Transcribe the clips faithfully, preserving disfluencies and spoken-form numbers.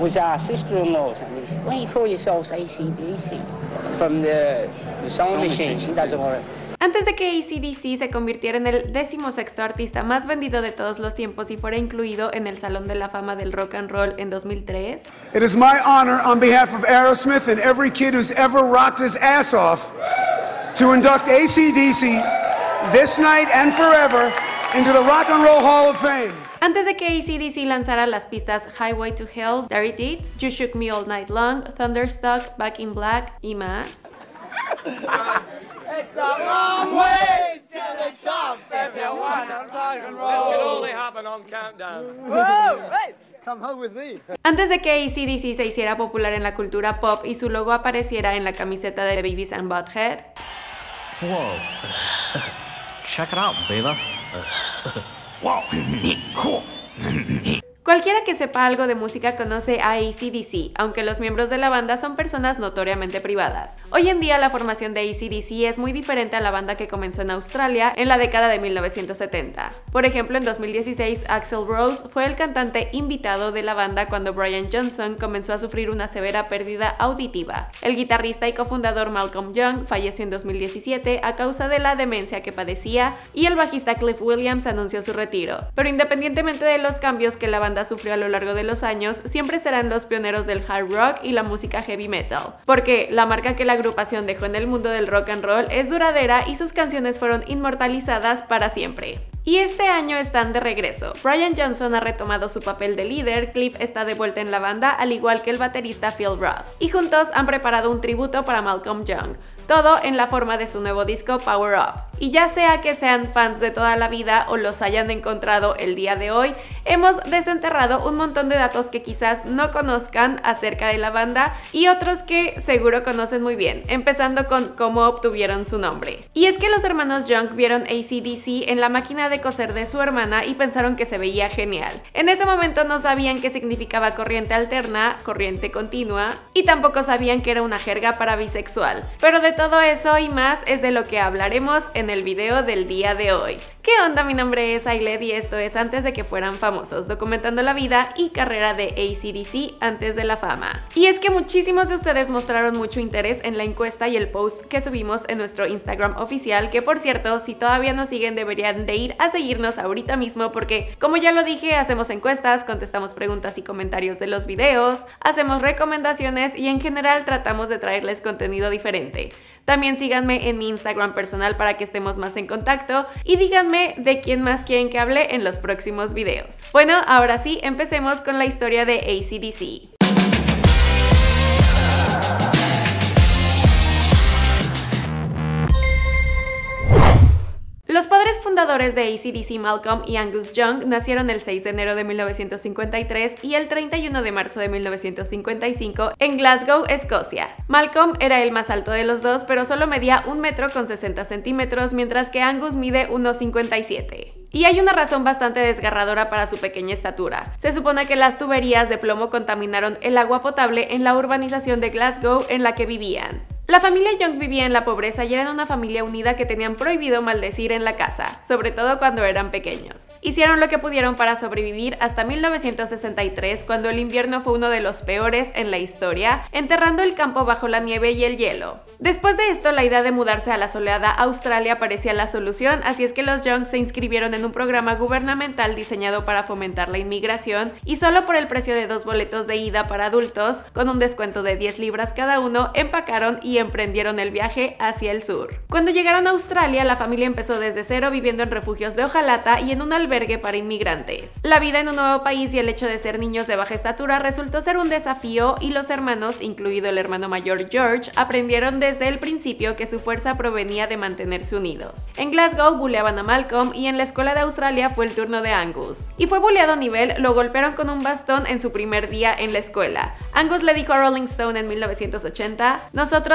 was our sister-in-law's, and we said, "Why you call yourselves A C D C?" From the, the sewing machine. She doesn't want to. Antes de que A C D C se convirtiera en el decimosexto artista más vendido de todos los tiempos y fuera incluido en el Salón de la Fama del Rock and Roll en dos mil tres, It is my honor on behalf of Aerosmith and every kid who's ever rocked his ass off to induct A C D C this night and forever into the Rock and Roll Hall of Fame. Antes de que A C D C lanzara las pistas Highway to Hell, Dirty Deeds, You Shook Me All Night Long, Thunderstruck, Back in Black y más, It's a long way to the top if you wanna rock and roll. This can only happen on countdown. Whoa, hey, come home with me. Antes de que A C D C se hiciera popular en la cultura pop y su logo apareciera en la camiseta de Beavis and Butthead, Whoa. Check it out, Beavis. Wow, cool. cualquiera que sepa algo de música conoce a A C D C, aunque los miembros de la banda son personas notoriamente privadas. Hoy en día la formación de A C D C es muy diferente a la banda que comenzó en Australia en la década de mil novecientos setenta. Por ejemplo, en dos mil dieciséis, Axl Rose fue el cantante invitado de la banda cuando Brian Johnson comenzó a sufrir una severa pérdida auditiva. El guitarrista y cofundador Malcolm Young falleció en dos mil diecisiete a causa de la demencia que padecía y el bajista Cliff Williams anunció su retiro. Pero independientemente de los cambios que la banda sufrió a lo largo de los años, siempre serán los pioneros del hard rock y la música heavy metal, porque la marca que la agrupación dejó en el mundo del rock and roll es duradera y sus canciones fueron inmortalizadas para siempre. Y este año están de regreso. Brian Johnson ha retomado su papel de líder, Cliff está de vuelta en la banda, al igual que el baterista Phil Roth, y juntos han preparado un tributo para Malcolm Young. Todo en la forma de su nuevo disco Power Up. Y ya sea que sean fans de toda la vida o los hayan encontrado el día de hoy, hemos desenterrado un montón de datos que quizás no conozcan acerca de la banda y otros que seguro conocen muy bien, empezando con cómo obtuvieron su nombre. Y es que los hermanos Young vieron A C D C en la máquina de coser de su hermana y pensaron que se veía genial. En ese momento no sabían qué significaba corriente alterna, corriente continua, y tampoco sabían que era una jerga para bisexual. Pero de todo eso y más es de lo que hablaremos en el video del día de hoy. ¿Qué onda? Mi nombre es Ailed y esto es Antes de que fueran famosos, documentando la vida y carrera de A C D C antes de la fama. Y es que muchísimos de ustedes mostraron mucho interés en la encuesta y el post que subimos en nuestro Instagram oficial, que por cierto, si todavía no siguen deberían de ir a seguirnos ahorita mismo porque, como ya lo dije, hacemos encuestas, contestamos preguntas y comentarios de los videos, hacemos recomendaciones y en general tratamos de traerles contenido diferente. También síganme en mi Instagram personal para que estemos más en contacto y díganme de quién más quieren que hable en los próximos videos. Bueno, ahora sí, empecemos con la historia de A C D C. Los padres fundadores de A C D C, Malcolm y Angus Young, nacieron el seis de enero de mil novecientos cincuenta y tres y el treinta y uno de marzo de mil novecientos cincuenta y cinco en Glasgow, Escocia. Malcolm era el más alto de los dos, pero solo medía un metro con sesenta centímetros, mientras que Angus mide uno cincuenta y siete. Y hay una razón bastante desgarradora para su pequeña estatura. Se supone que las tuberías de plomo contaminaron el agua potable en la urbanización de Glasgow en la que vivían. La familia Young vivía en la pobreza y eran una familia unida que tenían prohibido maldecir en la casa, sobre todo cuando eran pequeños. Hicieron lo que pudieron para sobrevivir hasta mil novecientos sesenta y tres, cuando el invierno fue uno de los peores en la historia, enterrando el campo bajo la nieve y el hielo. Después de esto, la idea de mudarse a la soleada Australia parecía la solución, así es que los Young se inscribieron en un programa gubernamental diseñado para fomentar la inmigración y solo por el precio de dos boletos de ida para adultos, con un descuento de diez libras cada uno, empacaron y emprendieron el viaje hacia el sur. Cuando llegaron a Australia, la familia empezó desde cero viviendo en refugios de hojalata y en un albergue para inmigrantes. La vida en un nuevo país y el hecho de ser niños de baja estatura resultó ser un desafío y los hermanos, incluido el hermano mayor George, aprendieron desde el principio que su fuerza provenía de mantenerse unidos. En Glasgow buleaban a Malcolm y en la escuela de Australia fue el turno de Angus. Y fue buleado a nivel, lo golpearon con un bastón en su primer día en la escuela. Angus le dijo a Rolling Stone en mil novecientos ochenta, "Nosotros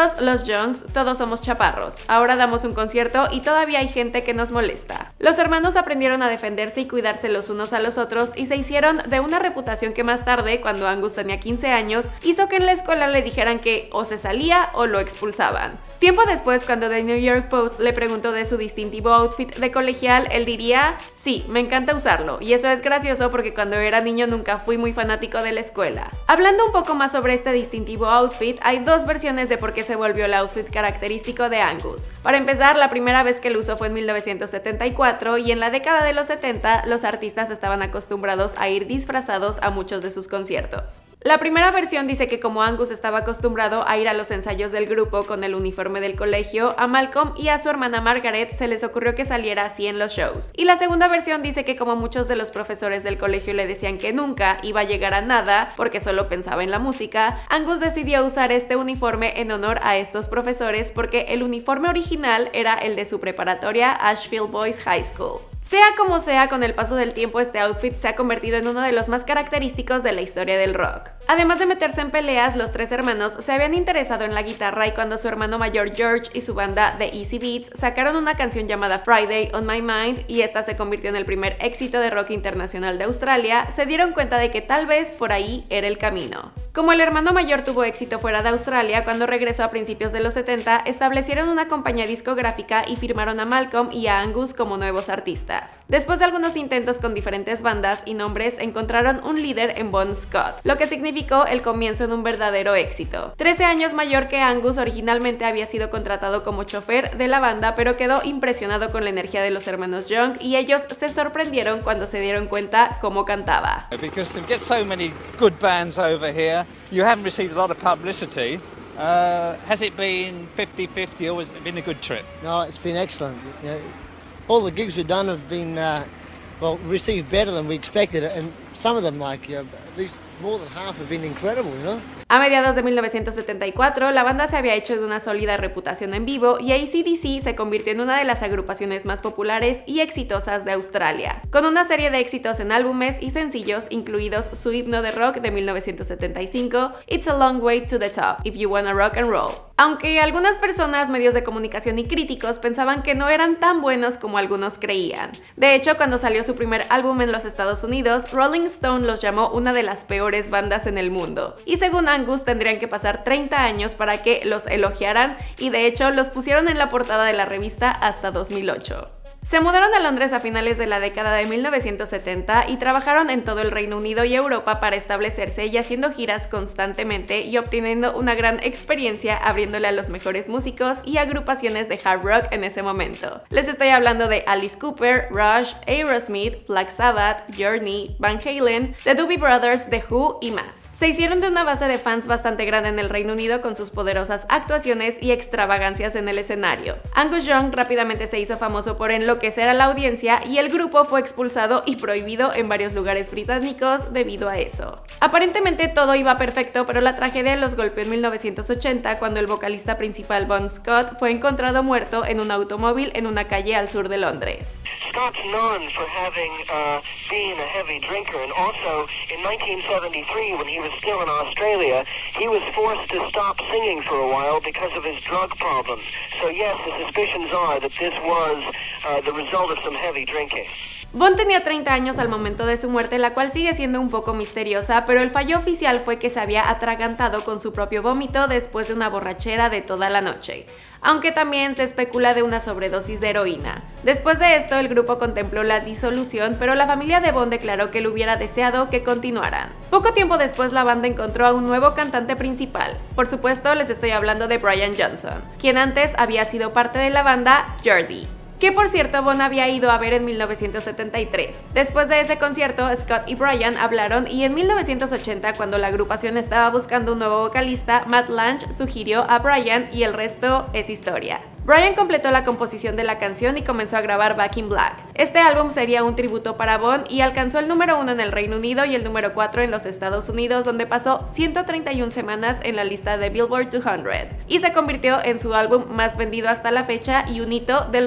Nosotros, los Youngs, todos somos chaparros. Ahora damos un concierto y todavía hay gente que nos molesta. Los hermanos aprendieron a defenderse y cuidarse los unos a los otros y se hicieron de una reputación que más tarde, cuando Angus tenía quince años, hizo que en la escuela le dijeran que o se salía o lo expulsaban. Tiempo después, cuando The New York Post le preguntó de su distintivo outfit de colegial, él diría: sí, me encanta usarlo, y eso es gracioso porque cuando era niño nunca fui muy fanático de la escuela. Hablando un poco más sobre este distintivo outfit, hay dos versiones de por qué se volvió el outfit característico de Angus. Para empezar, la primera vez que lo usó fue en mil novecientos setenta y cuatro, y en la década de los setenta los artistas estaban acostumbrados a ir disfrazados a muchos de sus conciertos. La primera versión dice que como Angus estaba acostumbrado a ir a los ensayos del grupo con el uniforme del colegio, a Malcolm y a su hermana Margaret se les ocurrió que saliera así en los shows. Y la segunda versión dice que como muchos de los profesores del colegio le decían que nunca iba a llegar a nada porque solo pensaba en la música, Angus decidió usar este uniforme en honor a estos profesores porque el uniforme original era el de su preparatoria Ashfield Boys High School. Sea como sea, con el paso del tiempo este outfit se ha convertido en uno de los más característicos de la historia del rock. Además de meterse en peleas, los tres hermanos se habían interesado en la guitarra y cuando su hermano mayor George y su banda The Easy Beats sacaron una canción llamada Friday on My Mind y esta se convirtió en el primer éxito de rock internacional de Australia, se dieron cuenta de que tal vez por ahí era el camino. Como el hermano mayor tuvo éxito fuera de Australia, cuando regresó a principios de los setenta, establecieron una compañía discográfica y firmaron a Malcolm y a Angus como nuevos artistas. Después de algunos intentos con diferentes bandas y nombres, encontraron un líder en Bon Scott, lo que significó el comienzo de un verdadero éxito. trece años mayor que Angus, originalmente había sido contratado como chofer de la banda, pero quedó impresionado con la energía de los hermanos Young y ellos se sorprendieron cuando se dieron cuenta cómo cantaba. Because to get so many good bands over here, you haven't received a lot of publicity. Uh, has it been fifty fifty or has it been a good trip? No, it's been excellent. You know, all the gigs we've done have been, uh, well, received better than we expected, and some of them, like, you know, at least more than half have been incredible, you know? A mediados de mil novecientos setenta y cuatro, la banda se había hecho de una sólida reputación en vivo y A C D C se convirtió en una de las agrupaciones más populares y exitosas de Australia, con una serie de éxitos en álbumes y sencillos, incluidos su himno de rock de mil novecientos setenta y cinco, It's a Long Way to the Top, If You Wanna Rock and Roll. Aunque algunas personas, medios de comunicación y críticos pensaban que no eran tan buenos como algunos creían. De hecho, cuando salió su primer álbum en los Estados Unidos, Rolling Stone los llamó una de las peores bandas en el mundo. Y según Angus, tendrían que pasar treinta años para que los elogiaran y de hecho los pusieron en la portada de la revista hasta dos mil ocho. Se mudaron a Londres a finales de la década de mil novecientos setenta y trabajaron en todo el Reino Unido y Europa para establecerse y haciendo giras constantemente y obteniendo una gran experiencia abriéndole a los mejores músicos y agrupaciones de hard rock en ese momento. Les estoy hablando de Alice Cooper, Rush, Aerosmith, Black Sabbath, Journey, Van Halen, The Doobie Brothers, The Who y más. Se hicieron de una base de fans bastante grande en el Reino Unido con sus poderosas actuaciones y extravagancias en el escenario. Angus Young rápidamente se hizo famoso por enloquecer a la audiencia y el grupo fue expulsado y prohibido en varios lugares británicos debido a eso. Aparentemente todo iba perfecto, pero la tragedia los golpeó en mil novecientos ochenta cuando el vocalista principal Bon Scott fue encontrado muerto en un automóvil en una calle al sur de Londres. Scott's known for having uh, been a heavy drinker, and also in nineteen seventy-three, when he was still in Australia, he was forced to stop singing for a while because of his drug problems. So yes, the suspicions are that this was uh, the result of some heavy drinking. Bon tenía treinta años al momento de su muerte, la cual sigue siendo un poco misteriosa, pero el fallo oficial fue que se había atragantado con su propio vómito después de una borrachera de toda la noche, aunque también se especula de una sobredosis de heroína. Después de esto, el grupo contempló la disolución, pero la familia de Bon declaró que le hubiera deseado que continuaran. Poco tiempo después, la banda encontró a un nuevo cantante principal. Por supuesto, les estoy hablando de Brian Johnson, quien antes había sido parte de la banda Geordie, que por cierto Bon había ido a ver en mil novecientos setenta y tres. Después de ese concierto, Scott y Brian hablaron y en mil novecientos ochenta, cuando la agrupación estaba buscando un nuevo vocalista, Matt Lange sugirió a Brian y el resto es historia. Brian completó la composición de la canción y comenzó a grabar Back in Black. Este álbum sería un tributo para Bon y alcanzó el número uno en el Reino Unido y el número cuatro en los Estados Unidos, donde pasó ciento treinta y una semanas en la lista de Billboard doscientos y se convirtió en su álbum más vendido hasta la fecha y un hito del rock.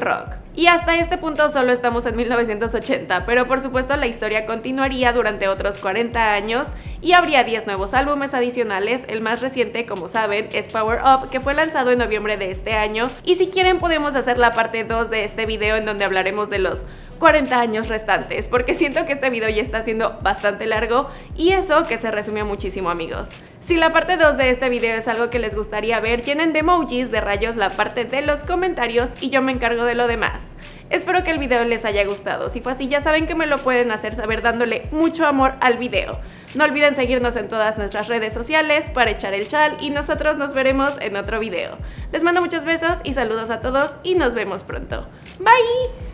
Y hasta este punto solo estamos en mil novecientos ochenta, pero por supuesto la historia continuaría durante otros cuarenta años y habría diez nuevos álbumes adicionales. El más reciente, como saben, es Power Up, que fue lanzado en noviembre de este año, y si quieren podemos hacer la parte dos de este video en donde hablaremos de los cuarenta años restantes, porque siento que este video ya está siendo bastante largo y eso que se resumió muchísimo, amigos. Si la parte dos de este video es algo que les gustaría ver, llenen de emojis de rayos la parte de los comentarios y yo me encargo de lo demás. Espero que el video les haya gustado. Si fue así, ya saben que me lo pueden hacer saber dándole mucho amor al video. No olviden seguirnos en todas nuestras redes sociales para echar el chal y nosotros nos veremos en otro video. Les mando muchos besos y saludos a todos y nos vemos pronto. Bye.